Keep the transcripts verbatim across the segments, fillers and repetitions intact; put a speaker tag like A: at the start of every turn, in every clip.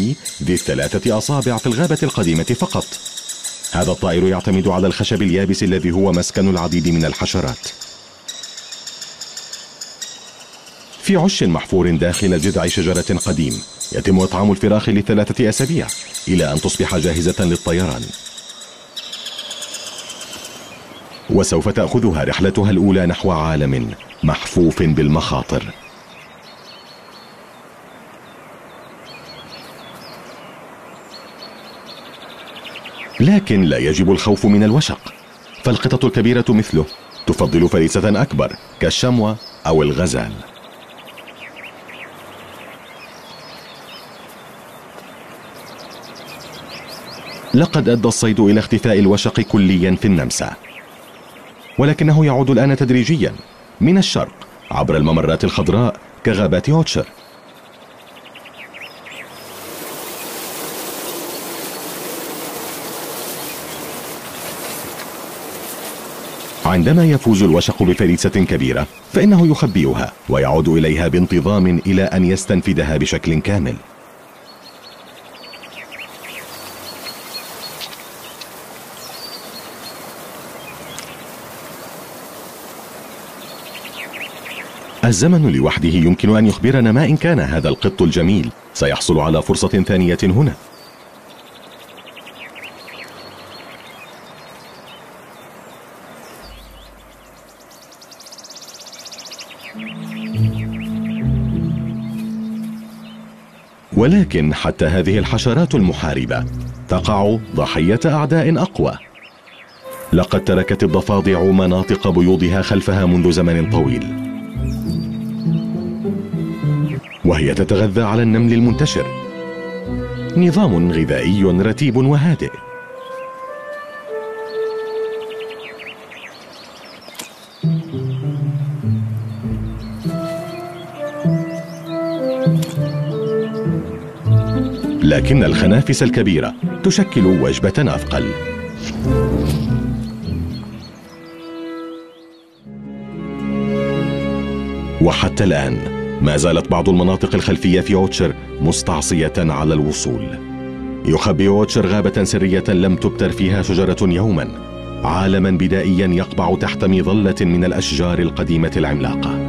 A: البري ذي الثلاثة أصابع في الغابة القديمة فقط. هذا الطائر يعتمد على الخشب اليابس الذي هو مسكن العديد من الحشرات. في عش محفور داخل جذع شجرة قديم يتم إطعام الفراخ لثلاثة أسابيع إلى أن تصبح جاهزة للطيران، وسوف تأخذها رحلتها الأولى نحو عالم محفوف بالمخاطر. لكن لا يجب الخوف من الوشق، فالقطط الكبيرة مثله تفضل فريسة أكبر كالشموة أو الغزال. لقد أدى الصيد إلى اختفاء الوشق كليا في النمسا، ولكنه يعود الآن تدريجيا من الشرق عبر الممرات الخضراء كغابات أوتشر. عندما يفوز الوشق بفريسة كبيرة فإنه يخبئها ويعود إليها بانتظام إلى أن يستنفذها بشكل كامل. الزمن لوحده يمكن أن يخبرنا ما إن كان هذا القط الجميل سيحصل على فرصة ثانية هنا. ولكن حتى هذه الحشرات المحاربة تقع ضحية أعداء أقوى. لقد تركت الضفادع مناطق بيوضها خلفها منذ زمن طويل، وهي تتغذى على النمل المنتشر، نظام غذائي رتيب وهادئ. لكن الخنافس الكبيرة تشكل وجبة أثقل. وحتى الآن ما زالت بعض المناطق الخلفية في أوتشر مستعصية على الوصول. يخبئ أوتشر غابة سرية لم تبتر فيها شجرة يوما، عالما بدائيا يقبع تحت مظلة من الأشجار القديمة العملاقة.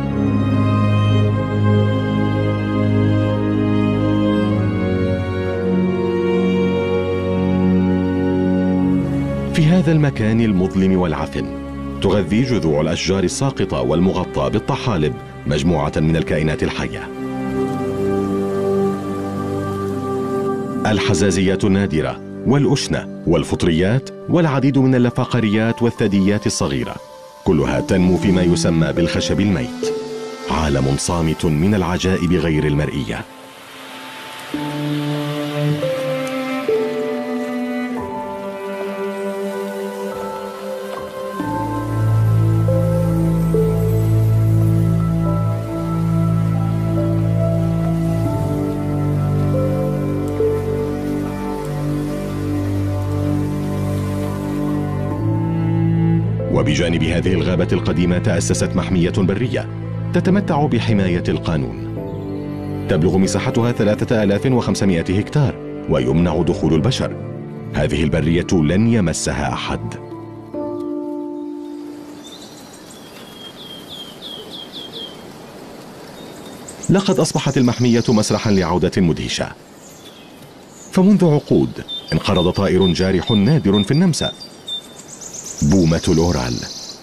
A: في هذا المكان المظلم والعفن تغذي جذوع الأشجار الساقطة والمغطى بالطحالب مجموعة من الكائنات الحية. الحزازيات النادرة والأشنة والفطريات والعديد من اللفاقريات والثدييات الصغيرة، كلها تنمو فيما يسمى بالخشب الميت، عالم صامت من العجائب غير المرئية. وبجانب هذه الغابة القديمة تأسست محمية برية تتمتع بحماية القانون، تبلغ مساحتها ثلاثة آلاف وخمسمائة هكتار ويمنع دخول البشر. هذه البرية لن يمسها أحد. لقد أصبحت المحمية مسرحا لعودة مدهشة، فمنذ عقود انقرض طائر جارح نادر في النمسا، بومة الأورال.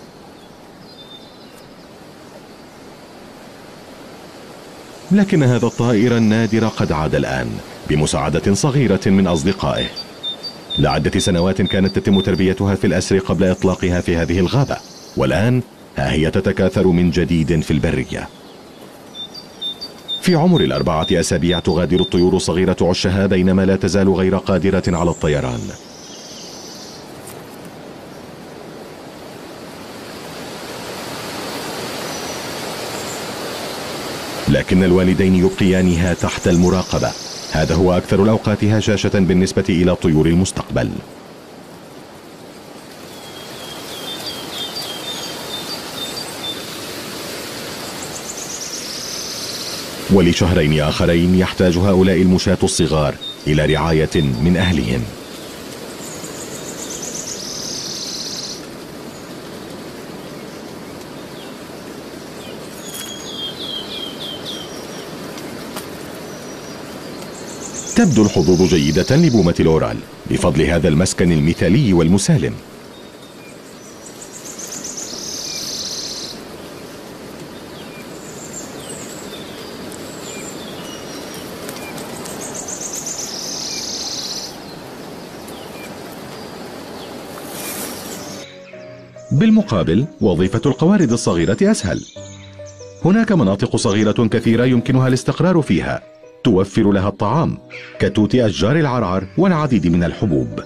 A: لكن هذا الطائر النادر قد عاد الآن بمساعدة صغيرة من أصدقائه. لعدة سنوات كانت تتم تربيتها في الأسر قبل إطلاقها في هذه الغابة، والآن ها هي تتكاثر من جديد في البرية. في عمر الأربعة أسابيع تغادر الطيور الصغيرة عشها، بينما لا تزال غير قادرة على الطيران. لكن الوالدين يبقيانها تحت المراقبة، هذا هو أكثر الأوقات هشاشة بالنسبة إلى طيور المستقبل. ولشهرين آخرين يحتاج هؤلاء المشاة الصغار إلى رعاية من أهلهم. تبدو الحظوظ جيدة لبومة الأورال بفضل هذا المسكن المثالي والمسالم. بالمقابل وظيفة القوارض الصغيرة أسهل. هناك مناطق صغيرة كثيرة يمكنها الاستقرار فيها، توفر لها الطعام كتوت أشجار العرعر والعديد من الحبوب.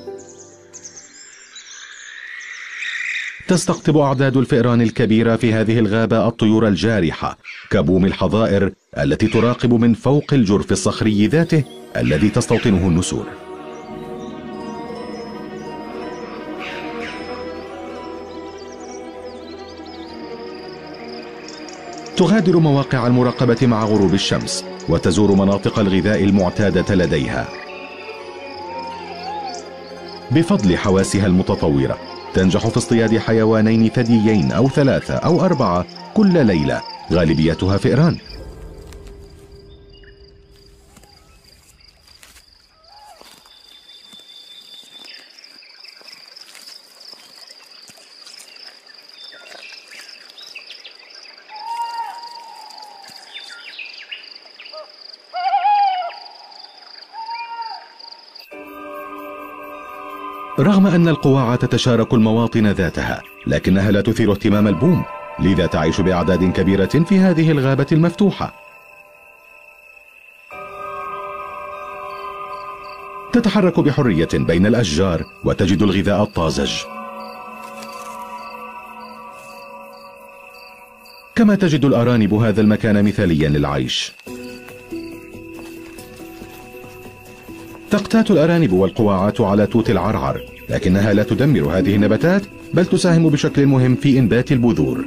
A: تستقطب أعداد الفئران الكبيرة في هذه الغابة الطيور الجارحة كبوم الحظائر التي تراقب من فوق الجرف الصخري ذاته الذي تستوطنه النسور. تغادر مواقع المراقبة مع غروب الشمس وتزور مناطق الغذاء المعتادة لديها. بفضل حواسها المتطورة تنجح في اصطياد حيوانين ثديين أو ثلاثة أو أربعة كل ليلة، غالبيتها فئران. رغم أن القواعة تتشارك المواطن ذاتها، لكنها لا تثير اهتمام البوم، لذا تعيش بأعداد كبيرة في هذه الغابة المفتوحة. تتحرك بحرية بين الأشجار وتجد الغذاء الطازج، كما تجد الأرانب هذا المكان مثاليا للعيش. تقتات الأرانب والقواعات على توت العرعر، لكنها لا تدمر هذه النباتات بل تساهم بشكل مهم في إنبات البذور.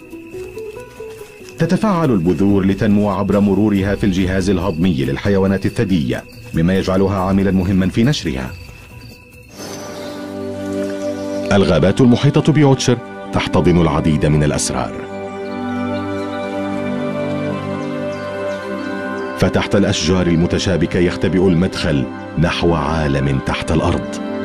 A: تتفاعل البذور لتنمو عبر مرورها في الجهاز الهضمي للحيوانات الثدية، مما يجعلها عاملا مهما في نشرها. الغابات المحيطة بأوتشر تحتضن العديد من الأسرار. فتحت الأشجار المتشابكة يختبئ المدخل نحو عالم تحت الأرض.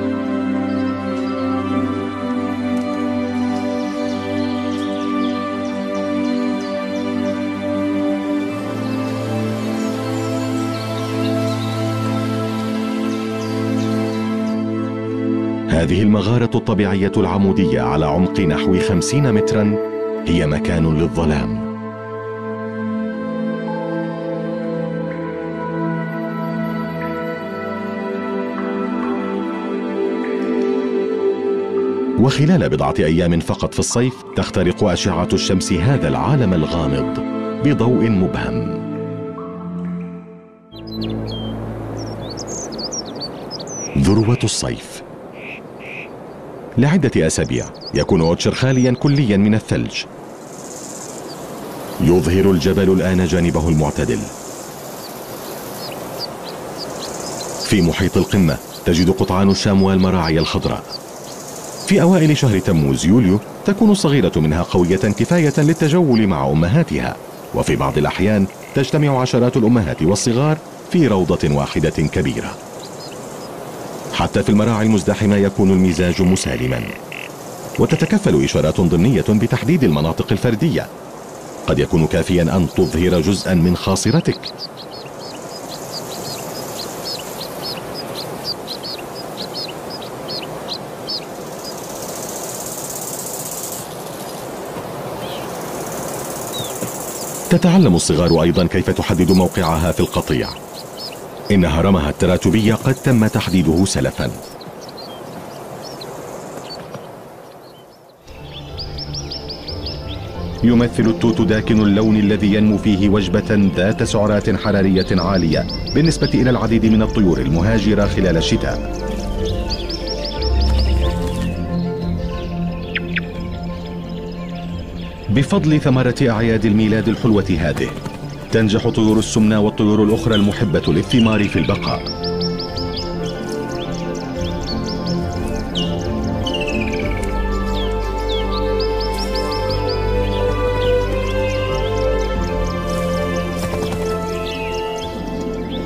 A: هذه المغارة الطبيعية العمودية على عمق نحو خمسين مترا هي مكان للظلام. وخلال بضعة أيام فقط في الصيف تخترق أشعة الشمس هذا العالم الغامض بضوء مبهم. ذروة الصيف. لعدة أسابيع يكون أوتشر خاليا كليا من الثلج. يظهر الجبل الآن جانبه المعتدل. في محيط القمة تجد قطعان الشام والمراعي الخضراء. في أوائل شهر تموز يوليو تكون الصغيرة منها قوية كفاية للتجول مع أمهاتها، وفي بعض الأحيان تجتمع عشرات الأمهات والصغار في روضة واحدة كبيرة. حتى في المراعي المزدحمة يكون المزاج مسالما، وتتكفل إشارات ضمنية بتحديد المناطق الفردية. قد يكون كافيا أن تظهر جزءا من خاصرتك. تتعلم الصغار أيضا كيف تحدد موقعها في القطيع. إن هرمها التراتبي قد تم تحديده سلفا. يمثل التوت داكن اللون الذي ينمو فيه وجبة ذات سعرات حرارية عالية بالنسبة إلى العديد من الطيور المهاجرة خلال الشتاء. بفضل ثمرة أعياد الميلاد الحلوة هذه تنجح طيور السمنة والطيور الأخرى المحبة للثمار في البقاء.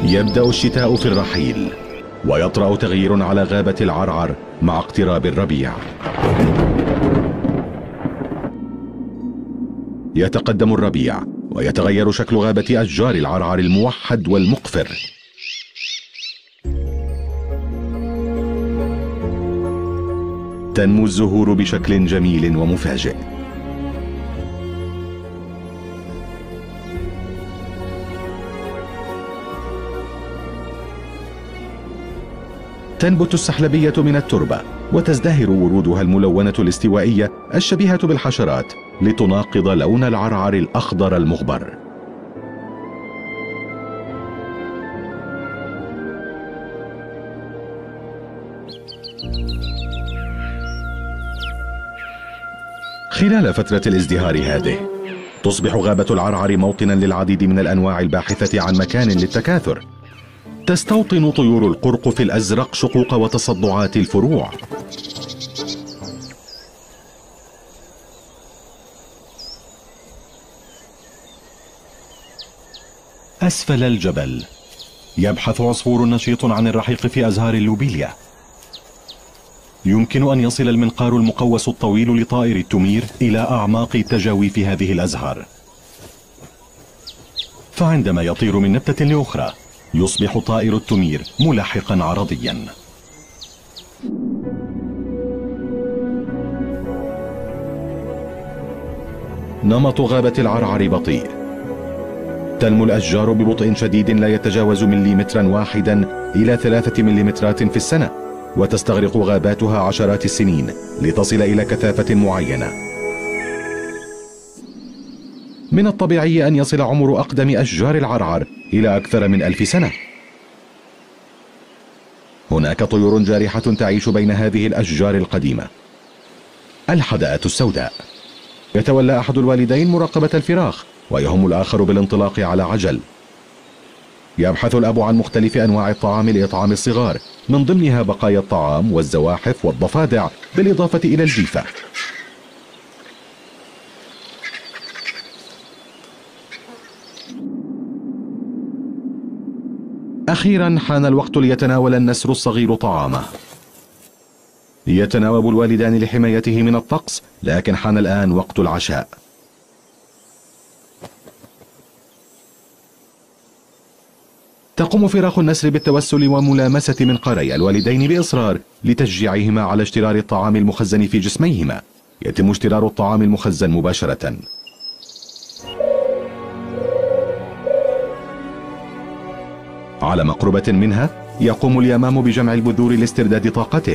A: يبدأ الشتاء في الرحيل، ويطرأ تغيير على غابة العرعر مع اقتراب الربيع. يتقدم الربيع ويتغير شكل غابة أشجار العرعر الموحد والمقفر. تنمو الزهور بشكل جميل ومفاجئ. تنبت السحلبية من التربة، وتزدهر ورودها الملونة الاستوائية الشبيهة بالحشرات لتناقض لون العرعر الأخضر المغبر. خلال فترة الازدهار هذه تصبح غابة العرعر موطنا للعديد من الأنواع الباحثة عن مكان للتكاثر. تستوطن طيور القرقف الأزرق شقوق وتصدعات الفروع. أسفل الجبل يبحث عصفور نشيط عن الرحيق في أزهار اللوبيليا. يمكن أن يصل المنقار المقوس الطويل لطائر التمير إلى أعماق تجاويف هذه الأزهار، فعندما يطير من نبتة لأخرى يصبح طائر التمير ملاحقا عرضيا. نمط غابة العرعر بطيء. تنمو الأشجار ببطء شديد لا يتجاوز مليمترا واحدا إلى ثلاثة مليمترات في السنة، وتستغرق غاباتها عشرات السنين لتصل إلى كثافة معينة. من الطبيعي أن يصل عمر أقدم أشجار العرعر إلى أكثر من ألف سنة. هناك طيور جارحة تعيش بين هذه الأشجار القديمة. الحدقة السوداء. يتولى أحد الوالدين مراقبة الفراخ، ويهم الآخر بالانطلاق على عجل. يبحث الأب عن مختلف أنواع الطعام لإطعام الصغار، من ضمنها بقايا الطعام والزواحف والضفادع بالإضافة إلى الجيفة. أخيرا حان الوقت ليتناول النسر الصغير طعامه. يتناوب الوالدان لحمايته من الطقس، لكن حان الآن وقت العشاء. تقوم فراخ النسر بالتوسل وملامسة منقاري الوالدين بإصرار لتشجيعهما على اشترار الطعام المخزن في جسميهما. يتم اشترار الطعام المخزن مباشرة. على مقربة منها يقوم اليمام بجمع البذور لاسترداد طاقته،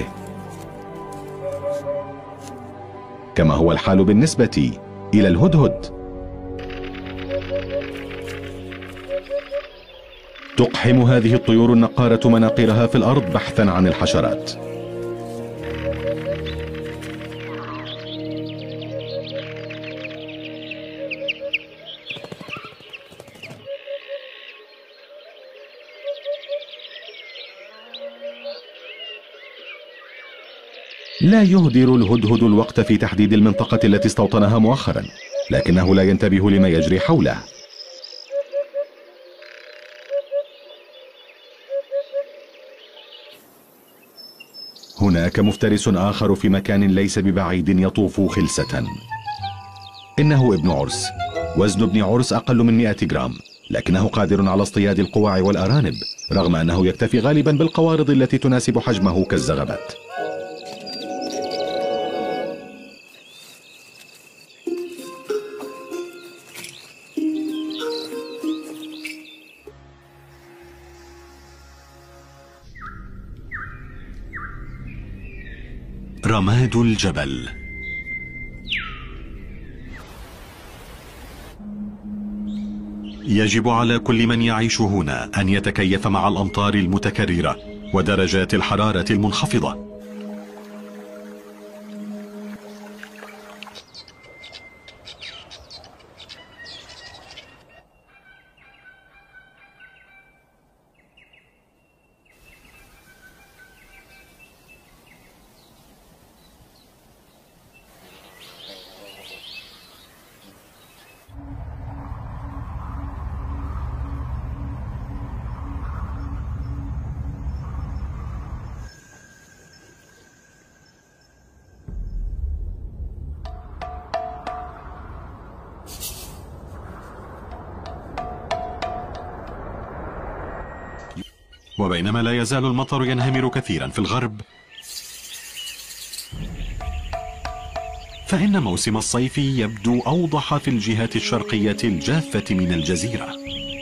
A: كما هو الحال بالنسبة إلى الهدهد. تقحم هذه الطيور النقارة مناقيرها في الأرض بحثا عن الحشرات. لا يهدر الهدهد الوقت في تحديد المنطقة التي استوطنها مؤخرا، لكنه لا ينتبه لما يجري حوله. هناك مفترس آخر في مكان ليس ببعيد يطوف خلسة. إنه ابن عرس. وزن ابن عرس أقل من مئة جرام، لكنه قادر على اصطياد القواع والأرانب، رغم أنه يكتفي غالبا بالقوارض التي تناسب حجمه كالزغبات. رماد الجبل. يجب على كل من يعيش هنا أن يتكيف مع الأمطار المتكررة ودرجات الحرارة المنخفضة.
B: وبينما لا يزال المطر ينهمر كثيرا في الغرب، فإن موسم الصيف يبدو أوضح في الجهة الشرقية الجافة من الجزيرة.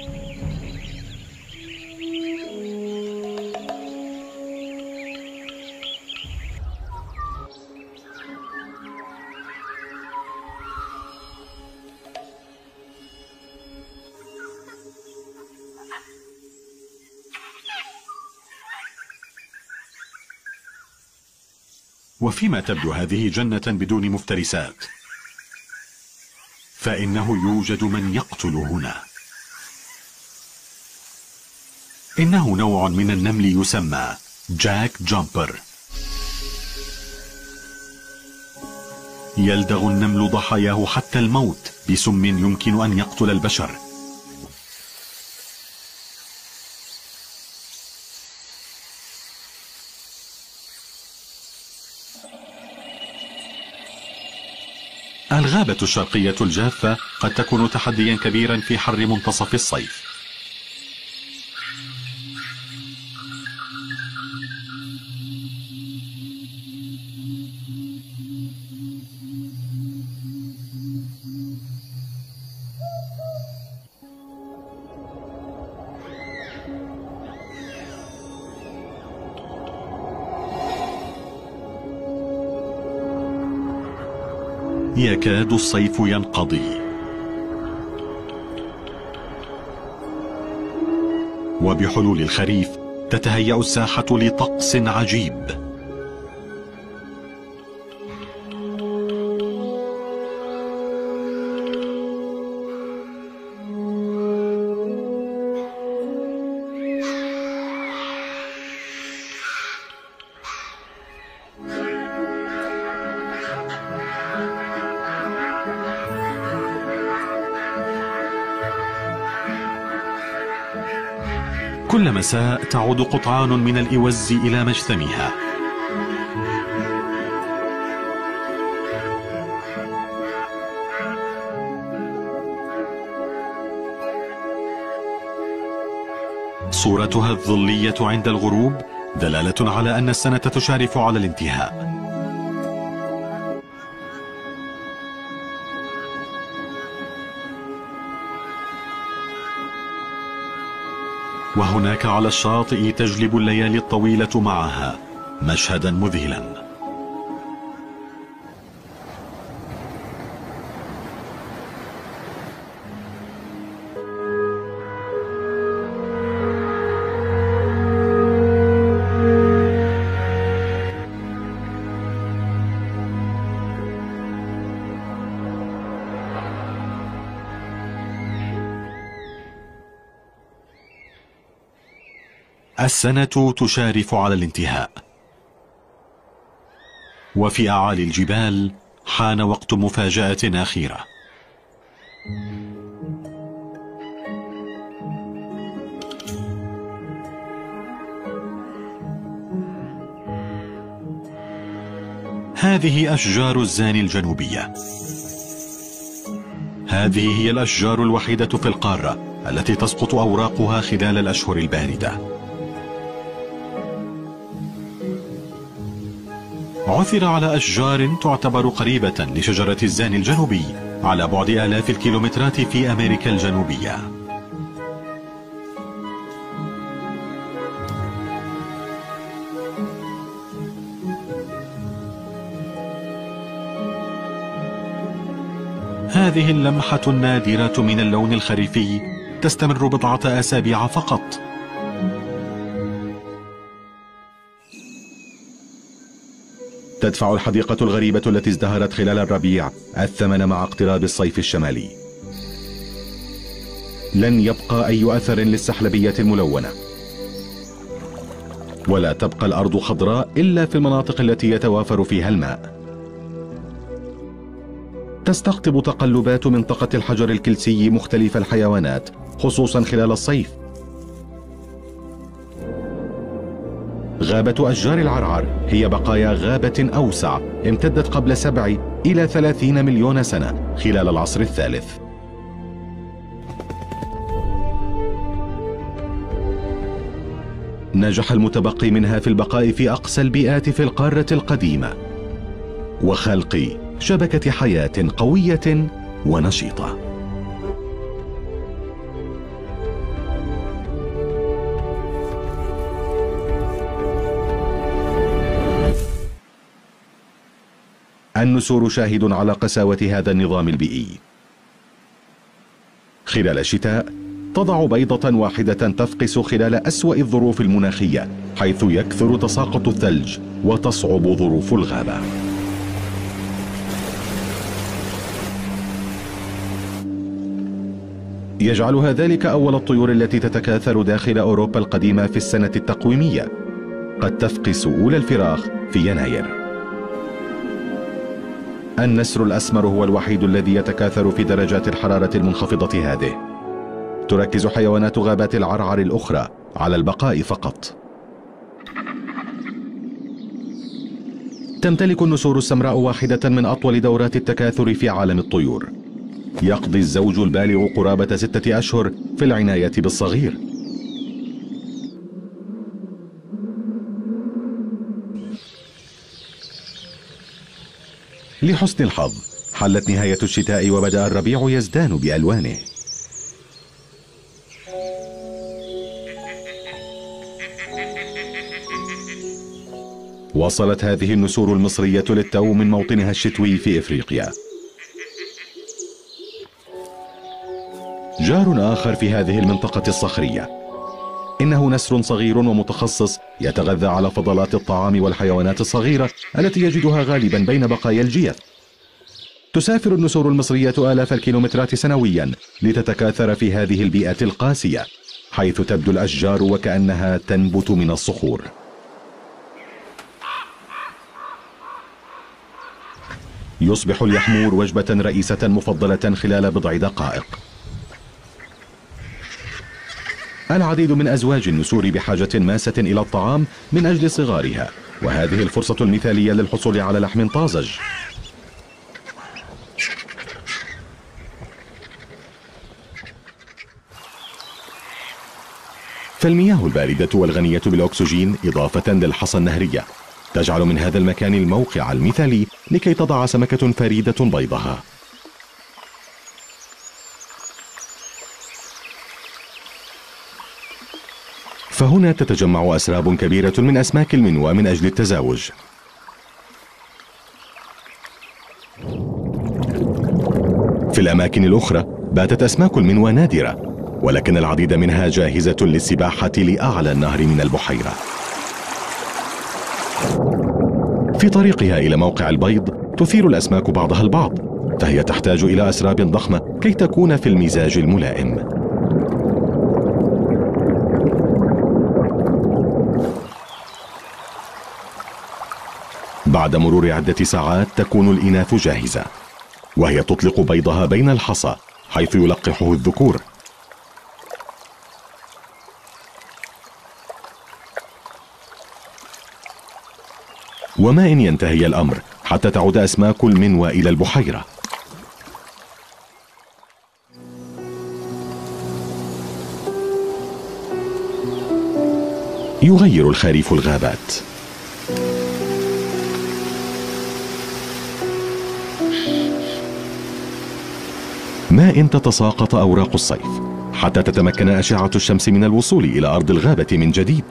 B: وفيما تبدو هذه جنة بدون مفترسات، فإنه يوجد من يقتل هنا. إنه نوع من النمل يسمى جاك جامبر. يلدغ النمل ضحاياه حتى الموت بسم يمكن أن يقتل البشر. الغابة الشرقية الجافة قد تكون تحديا كبيرا في حر منتصف الصيف. يكاد الصيف ينقضي، وبحلول الخريف تتهيأ الساحة لطقس عجيب. كل مساء تعود قطعان من الإوز إلى مجثمها. صورتها الظلية عند الغروب دلالة على أن السنة تشارف على الانتهاء. وهناك على الشاطئ تجلب الليالي الطويلة معها مشهدا مذهلا. السنة تشارف على الانتهاء، وفي أعالي الجبال حان وقت مفاجأة أخيرة. هذه أشجار الزان الجنوبية. هذه هي الأشجار الوحيدة في القارة التي تسقط أوراقها خلال الأشهر الباردة. عثر على أشجار تعتبر قريبة لشجرة الزان الجنوبي على بعد آلاف الكيلومترات في أمريكا الجنوبية. هذه اللمحة النادرة من اللون الخريفي تستمر بضعة أسابيع فقط.
A: تدفع الحديقة الغريبة التي ازدهرت خلال الربيع الثمن مع اقتراب الصيف الشمالي. لن يبقى أي أثر للسحلبية الملونة، ولا تبقى الأرض خضراء إلا في المناطق التي يتوافر فيها الماء. تستقطب تقلبات منطقة الحجر الكلسي مختلف الحيوانات خصوصا خلال الصيف. غابة أشجار العرعر هي بقايا غابة أوسع امتدت قبل سبع إلى ثلاثين مليون سنة خلال العصر الثالث. نجح المتبقي منها في البقاء في أقصى البيئات في القارة القديمة وخلق شبكة حياة قوية ونشيطة. النسور شاهد على قساوة هذا النظام البيئي. خلال الشتاء تضع بيضة واحدة تفقس خلال أسوأ الظروف المناخية، حيث يكثر تساقط الثلج وتصعب ظروف الغابة. يجعلها ذلك أول الطيور التي تتكاثر داخل أوروبا القديمة في السنة التقويمية، قد تفقس أولى الفراخ في يناير. النسر الأسمر هو الوحيد الذي يتكاثر في درجات الحرارة المنخفضة هذه. تركز حيوانات غابات العرعر الأخرى على البقاء فقط. تمتلك النسور السمراء واحدة من أطول دورات التكاثر في عالم الطيور. يقضي الزوج البالغ قرابة ستة أشهر في العناية بالصغير. لحسن الحظ حلت نهاية الشتاء وبدأ الربيع يزدان بألوانه. وصلت هذه النسور المصرية للتو من موطنها الشتوي في إفريقيا. جار آخر في هذه المنطقة الصخرية، إنه نسر صغير ومتخصص يتغذى على فضلات الطعام والحيوانات الصغيرة التي يجدها غالبا بين بقايا الجيف. تسافر النسور المصرية آلاف الكيلومترات سنويا لتتكاثر في هذه البيئة القاسية، حيث تبدو الأشجار وكأنها تنبت من الصخور. يصبح اليحمور وجبة رئيسة مفضلة خلال بضع دقائق. العديد من أزواج النسور بحاجة ماسة إلى الطعام من أجل صغارها، وهذه الفرصة المثالية للحصول على لحم طازج. فالمياه الباردة والغنية بالأكسجين إضافة للحصى النهرية تجعل من هذا المكان الموقع المثالي لكي تضع سمكة فريدة بيضها. فهنا تتجمع أسراب كبيرة من أسماك المنوى من أجل التزاوج. في الأماكن الأخرى باتت أسماك المنوى نادرة، ولكن العديد منها جاهزة للسباحة لأعلى النهر من البحيرة. في طريقها إلى موقع البيض تثير الأسماك بعضها البعض، فهي تحتاج إلى أسراب ضخمة كي تكون في المزاج الملائم. بعد مرور عدة ساعات تكون الإناث جاهزة، وهي تطلق بيضها بين الحصى حيث يلقحه الذكور. وما إن ينتهي الأمر حتى تعود أسماك المنوى إلى البحيرة. يغير الخريف الغابات. ما إن تتساقط أوراق الصيف حتى تتمكن أشعة الشمس من الوصول إلى أرض الغابة من جديد.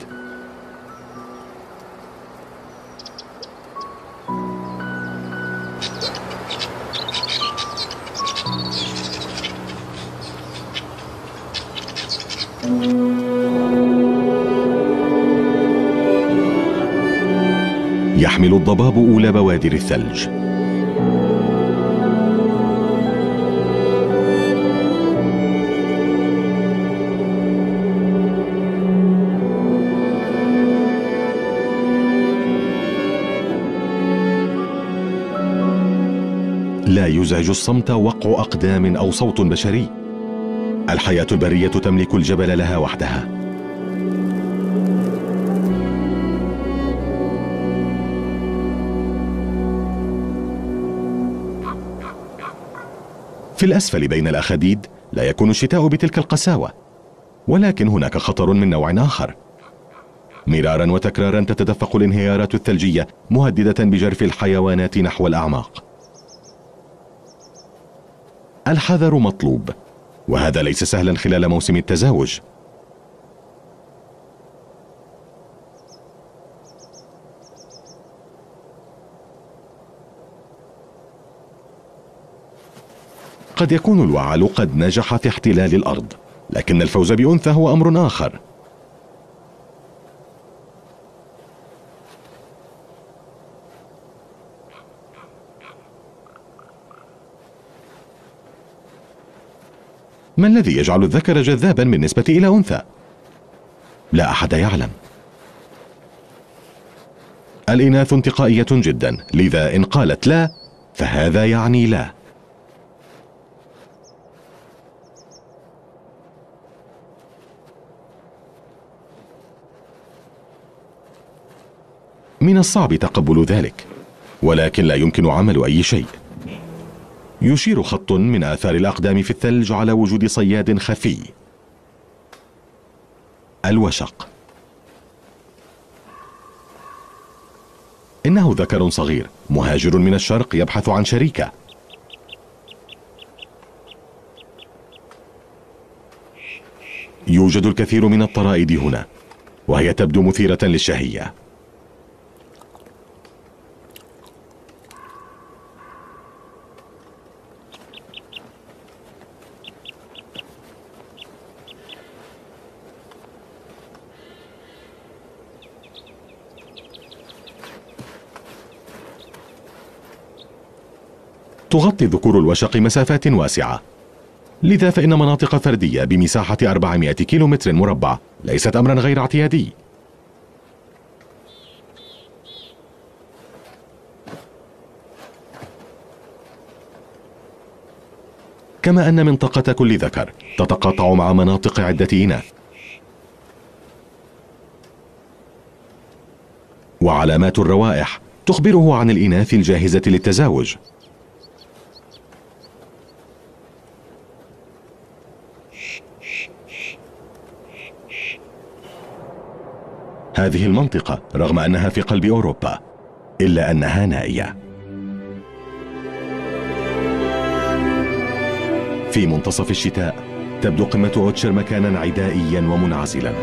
A: يحمل الضباب أولى بوادر الثلج. لا يزعج الصمت وقع أقدام أو صوت بشري. الحياة البرية تملك الجبل لها وحدها. في الأسفل بين الأخاديد لا يكون الشتاء بتلك القساوة، ولكن هناك خطر من نوع آخر. مرارا وتكرارا تتدفق الانهيارات الثلجية مهددة بجرف الحيوانات نحو الأعماق. الحذر مطلوب، وهذا ليس سهلا خلال موسم التزاوج. قد يكون الوعل قد نجح في احتلال الأرض، لكن الفوز بأنثى هو أمر آخر. ما الذي يجعل الذكر جذابا بالنسبة إلى أنثى؟ لا أحد يعلم. الإناث انتقائية جدا، لذا إن قالت لا فهذا يعني لا. من الصعب تقبل ذلك، ولكن لا يمكن عمل أي شيء. يشير خط من آثار الأقدام في الثلج على وجود صياد خفي. الوشق. إنه ذكر صغير مهاجر من الشرق يبحث عن شريكة. يوجد الكثير من الطرائد هنا، وهي تبدو مثيرة للشهية. تغطي ذكور الوشق مسافات واسعة، لذا فإن مناطق فردية بمساحة أربعمائة كيلومتر مربع ليست أمرا غير اعتيادي. كما أن منطقة كل ذكر تتقاطع مع مناطق عدة إناث. وعلامات الروائح تخبره عن الإناث الجاهزة للتزاوج. هذه المنطقة رغم أنها في قلب أوروبا إلا أنها نائية. في منتصف الشتاء تبدو قمة أوتشر مكانا عدائيا ومنعزلا.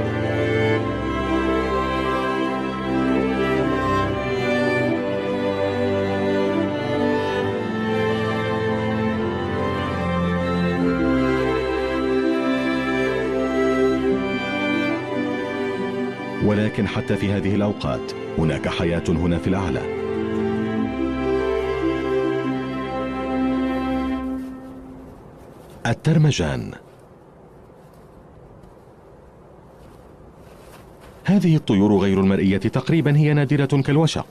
A: ولكن حتى في هذه الأوقات هناك حياة هنا في الأعلى. الترمجان. هذه الطيور غير المرئية تقريبا هي نادرة كالوشق.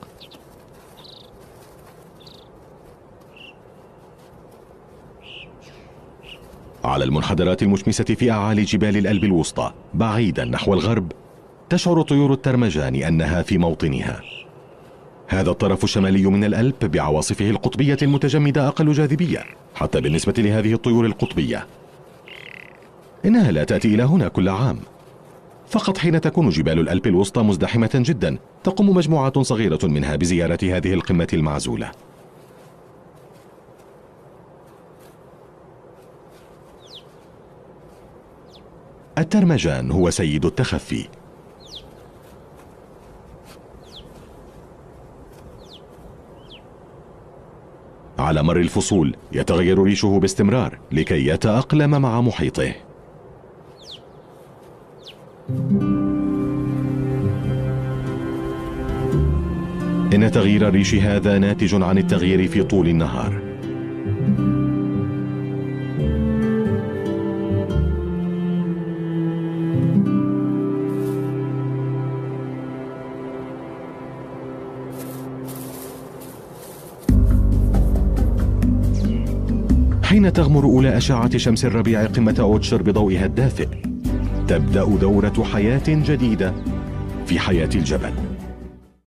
A: على المنحدرات المشمسة في أعالي جبال الألب الوسطى بعيدا نحو الغرب تشعر طيور الترمجان أنها في موطنها. هذا الطرف الشمالي من الألب بعواصفه القطبية المتجمدة أقل جاذبية حتى بالنسبة لهذه الطيور القطبية. إنها لا تأتي إلى هنا كل عام، فقط حين تكون جبال الألب الوسطى مزدحمة جدا تقوم مجموعات صغيرة منها بزيارة هذه القمة المعزولة. الترمجان هو سيد التخفي. على مر الفصول يتغير ريشه باستمرار لكي يتأقلم مع محيطه. إن تغيير الريش هذا ناتج عن التغيير في طول النهار. حين تغمر أولى أشعة شمس الربيع قمة أوتشر بضوئها الدافئ تبدأ دورة حياة جديدة في حياة الجبل.